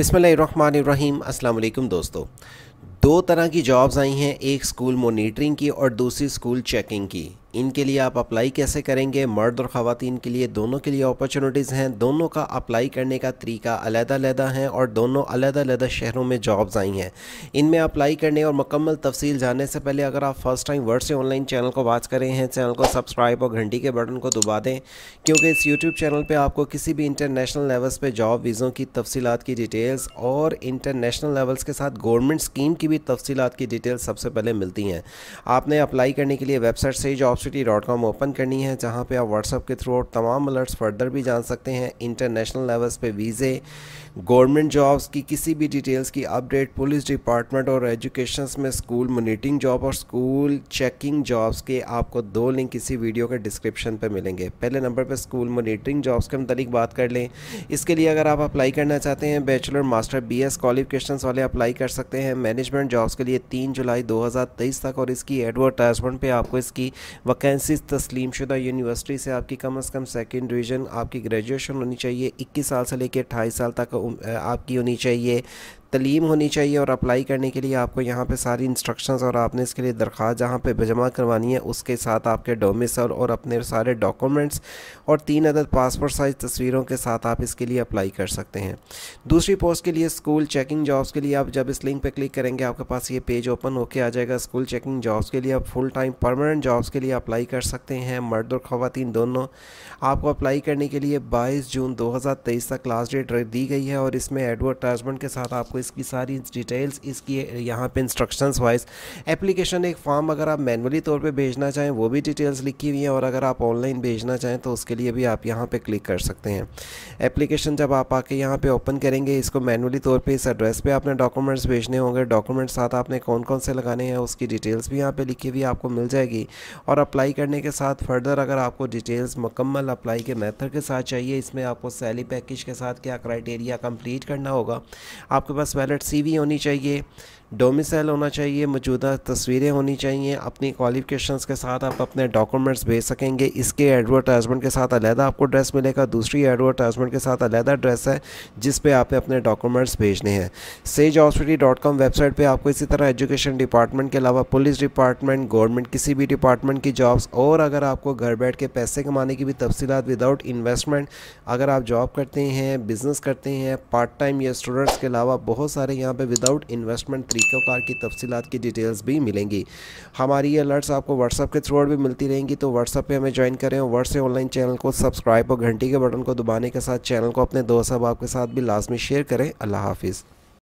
बिस्मिल्लाहिर्रहमानिर्रहीम। अस्सलाम वालेकुम दोस्तों। दो तरह की जॉब्स आई हैं, एक स्कूल मॉनिटरिंग की और दूसरी स्कूल चेकिंग की। इनके लिए आप अप्लाई कैसे करेंगे? मर्द और ख़वातीन के लिए दोनों के लिए अपॉर्चुनिटीज़ हैं। दोनों का अप्लाई करने का तरीका अलग-अलग है और दोनों अलग-अलग शहरों में जॉब्स आई हैं। इनमें अप्लाई करने और मुकम्मल तफसील जानने से पहले अगर आप फ़र्स्ट टाइम वर्ड से ऑनलाइन चैनल को वॉच करें हैं, चैनल को सब्सक्राइब और घंटी के बटन को दबा दें, क्योंकि इस यूट्यूब चैनल पर आपको किसी भी इंटरनेशनल लेवल्स पर जॉब वीज़ों की तफसीलात की डिटेल्स और इंटरनेशनल लेवल्स के साथ गवर्नमेंट स्कीम की भी तफसीलात की डिटेल्स सबसे पहले मिलती हैं। आपने अप्लाई करने के लिए वेबसाइट SahiJobCity.com ओपन करनी है, जहां पे आप व्हाट्सएप के थ्रू तमाम अलर्ट्स फर्दर भी जान सकते हैं। इंटरनेशनल लेवल्स पे वीज़े, गवर्नमेंट जॉब्स की किसी भी डिटेल्स की अपडेट, पुलिस डिपार्टमेंट और एजुकेशन में स्कूल मॉनिटरिंग जॉब और स्कूल चेकिंग जॉब्स के आपको दो लिंक इसी वीडियो के डिस्क्रिप्शन पे मिलेंगे। पहले नंबर पे स्कूल मॉनिटरिंग जॉब्स के मुतालिक बात कर लें। इसके लिए अगर आप अप्लाई करना चाहते हैं, बैचलर मास्टर BS क्वालिफिकेशंस वाले अप्लाई कर सकते हैं। मैनेजमेंट जॉब्स के लिए 3 जुलाई 2023 तक, और इसकी एडवर्टाइजमेंट पे आपको इसकी वैकेंसीज तस्लीम शुदा यूनिवर्सिटी से आपकी कम से कम सेकंड डिवीज़न, आपकी ग्रेजुएशन होनी चाहिए, 21 साल से लेकर 28 साल तक आपकी होनी चाहिए, तलीम होनी चाहिए। और अप्लाई करने के लिए आपको यहाँ पे सारी इंस्ट्रक्शंस और आपने इसके लिए दरख्वास्त जहाँ पे जमा करवानी है, उसके साथ आपके डोमिसाइल और अपने सारे डॉक्यूमेंट्स और 3 अदद पासपोर्ट साइज़ तस्वीरों के साथ आप इसके लिए अप्लाई कर सकते हैं। दूसरी पोस्ट के लिए स्कूल चेकिंग जॉब्स के लिए आप जब इस लिंक पे क्लिक करेंगे, आपके पास ये पेज ओपन होके आ जाएगा। स्कूल चेकिंग जॉब्स के लिए आप फुल टाइम परमानेंट जॉब्स के लिए अप्लाई कर सकते हैं, मर्द और ख़वातीन दोनों। आपको अप्लाई करने के लिए 22 जून 2023 तक लास्ट डेट दी गई है, और इसमें एडवर्टाइजमेंट के साथ आपको इसकी सारी डिटेल्स, इसकी यहाँ पे इंस्ट्रक्शंस वाइज एप्लीकेशन, एक फॉर्म अगर आप मैनुअली तौर पे भेजना चाहें वो भी डिटेल्स लिखी हुई हैं, और अगर आप ऑनलाइन भेजना चाहें तो उसके लिए भी आप यहाँ पे क्लिक कर सकते हैं। एप्लीकेशन जब आप आके यहाँ पे ओपन करेंगे, इसको मैनुअली तौर पे इस एड्रेस पे आपने डॉक्यूमेंट्स भेजने होंगे। डॉक्यूमेंट्स साथ आपने कौन कौन से लगाने हैं उसकी डिटेल्स भी यहाँ पर लिखी हुई आपको मिल जाएगी। और अप्लाई करने के साथ फर्दर अगर आपको डिटेल्स मुकम्मल अप्लाई के मेथड के साथ चाहिए, इसमें आपको सैलरी पैकेज के साथ क्या क्राइटेरिया कंप्लीट करना होगा, आपके पास वैलिड CV होनी चाहिए, डोमिसाइल होना चाहिए, मौजूदा तस्वीरें होनी चाहिए, अपनी क्वालिफिकेशंस के साथ आप अपने डॉक्यूमेंट्स भेज सकेंगे। इसके एडवर्टाइजमेंट के साथ अलहदा आपको ड्रेस मिलेगा, दूसरी एडवर्टाइजमेंट के साथ अलहदा ड्रेस है जिस पे आपने अपने डॉक्यूमेंट्स भेजने हैं। SahiJobCity.com वेबसाइट पे आपको इसी तरह एजुकेशन डिपार्टमेंट के अलावा पुलिस डिपार्टमेंट, गवर्नमेंट किसी भी डिपार्टमेंट की जॉब्स, और अगर आपको घर बैठ के पैसे कमाने की भी तफसीलात विदाउट इन्वेस्टमेंट, अगर आप जॉब करते हैं, बिज़नेस करते हैं, पार्ट टाइम या स्टूडेंट्स के अलावा बहुत सारे यहाँ पे विदाउट इन्वेस्टमेंट तरीक़ों की तफसीलात की डिटेल्स भी मिलेंगी। हमारी ये अलर्ट्स आपको व्हाट्सएप के थ्रू भी मिलती रहेंगी, तो व्हाट्सएप पे हमें ज्वाइन करें और वर्ड से ऑनलाइन चैनल को सब्सक्राइब और घंटी के बटन को दबाने के साथ चैनल को अपने दोस्त अहबाब के साथ भी लाजमी शेयर करें। अल्लाह हाफिज़।